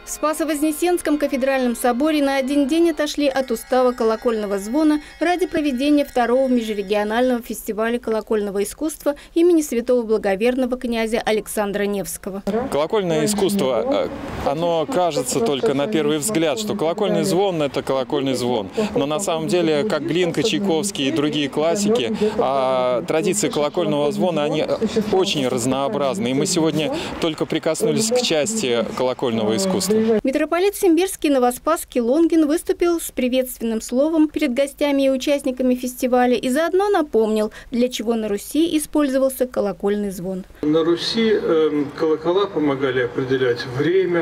В Спасо-Вознесенском кафедральном соборе на один день отошли от устава колокольного звона ради проведения второго межрегионального фестиваля колокольного искусства имени святого благоверного князя Александра Невского. Колокольное искусство, оно кажется только на первый взгляд, что колокольный звон – это колокольный звон. Но на самом деле, как Глинка, Чайковский и другие классики, традиции колокольного звона, они очень разнообразны. И мы сегодня только прикоснулись к части колокольного искусства. Митрополит Симбирский Новоспасский Лонгин выступил с приветственным словом перед гостями и участниками фестиваля и заодно напомнил, для чего на Руси использовался колокольный звон. На Руси колокола помогали определять время,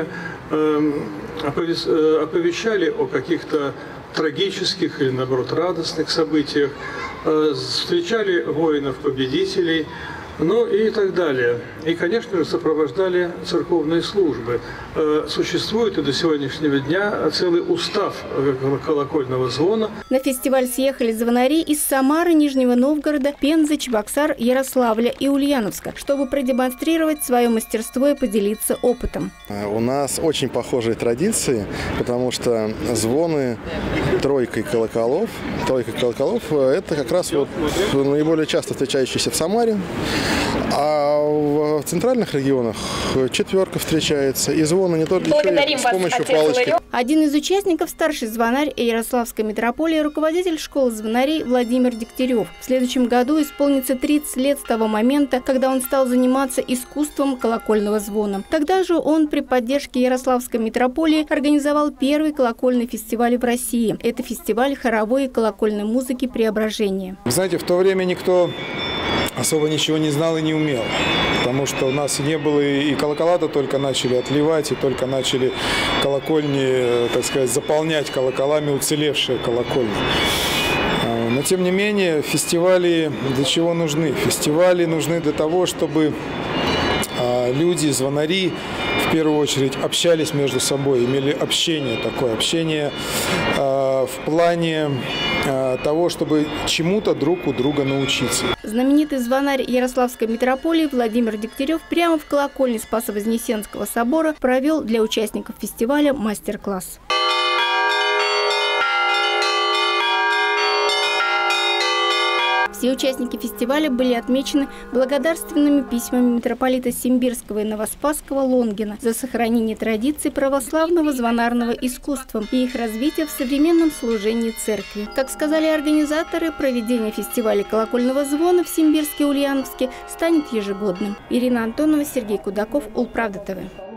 оповещали о каких-то трагических или, наоборот, радостных событиях, встречали воинов-победителей, ну и так далее. И, конечно же, сопровождали церковные службы. Существует и до сегодняшнего дня целый устав колокольного звона. На фестиваль съехали звонари из Самары, Нижнего Новгорода, Пензы, Чебоксар, Ярославля и Ульяновска, чтобы продемонстрировать свое мастерство и поделиться опытом. У нас очень похожие традиции, потому что звоны тройкой колоколов – это как раз вот наиболее часто встречающиеся в Самаре. А в центральных регионах четверка встречается, и звоны не только с помощью палочки. Один из участников – старший звонарь Ярославской митрополии, руководитель школы звонарей Владимир Дегтярев. В следующем году исполнится 30 лет с того момента, когда он стал заниматься искусством колокольного звона. Тогда же он при поддержке Ярославской митрополии организовал первый колокольный фестиваль в России. Это фестиваль хоровой и колокольной музыки «Преображение». Вы знаете, в то время никто особо ничего не знал и не умел, потому что у нас не было, и колокола-то только начали отливать, и только начали колокольни, так сказать, заполнять колоколами уцелевшие колокольни. Но, тем не менее, фестивали для чего нужны? Фестивали нужны для того, чтобы люди, звонари, в первую очередь, общались между собой, имели общение такое, общение в плане того, чтобы чему-то друг у друга научиться. Знаменитый звонарь Ярославской митрополии Владимир Дегтярев прямо в колокольне Спасо-Вознесенского собора провел для участников фестиваля мастер-класс. Все участники фестиваля были отмечены благодарственными письмами митрополита Симбирского и Новоспасского Лонгина за сохранение традиций православного звонарного искусства и их развитие в современном служении церкви. Как сказали организаторы, проведение фестиваля колокольного звона в Симбирске и Ульяновске станет ежегодным. Ирина Антонова, Сергей Кудаков, Улправда ТВ.